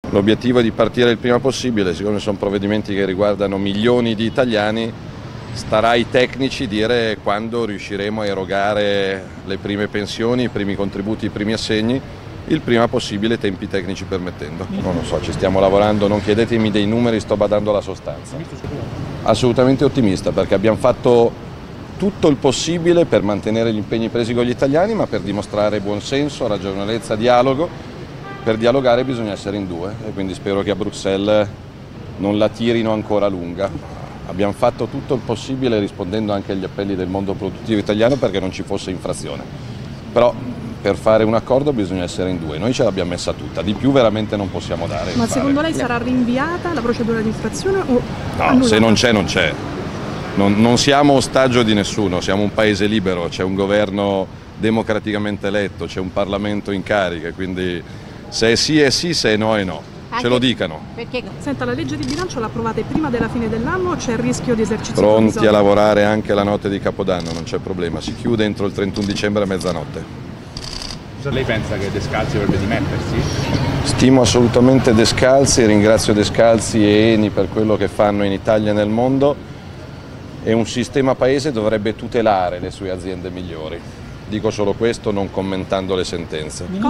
L'obiettivo è di partire il prima possibile, siccome sono provvedimenti che riguardano milioni di italiani, starà ai tecnici dire quando riusciremo a erogare le prime pensioni, i primi contributi, i primi assegni, il prima possibile, tempi tecnici permettendo. Non lo so, ci stiamo lavorando, non chiedetemi dei numeri, sto badando alla sostanza. Assolutamente ottimista, perché abbiamo fatto tutto il possibile per mantenere gli impegni presi con gli italiani, ma per dimostrare buonsenso, ragionevolezza, dialogo. Per dialogare bisogna essere in due e quindi spero che a Bruxelles non la tirino ancora lunga. Abbiamo fatto tutto il possibile rispondendo anche agli appelli del mondo produttivo italiano perché non ci fosse infrazione. Però per fare un accordo bisogna essere in due, noi ce l'abbiamo messa tutta, di più veramente non possiamo dare. Ma secondo lei sarà rinviata la procedura di infrazione o annullata? No, se non c'è non c'è. Non siamo ostaggio di nessuno, siamo un paese libero, c'è un governo democraticamente eletto, c'è un Parlamento in carica, quindi se è sì è sì, se è no è no. Ce lo dicano. Perché? Senta, la legge di bilancio l'approvate prima della fine dell'anno o c'è il rischio di esercizio Pronti provvisorio? a lavorare anche la notte di Capodanno, non c'è problema, si chiude entro il 31 dicembre a mezzanotte. Lei pensa che Descalzi dovrebbe dimettersi? Stimo assolutamente Descalzi, ringrazio Descalzi e Eni per quello che fanno in Italia e nel mondo e un sistema paese dovrebbe tutelare le sue aziende migliori. Dico solo questo non commentando le sentenze.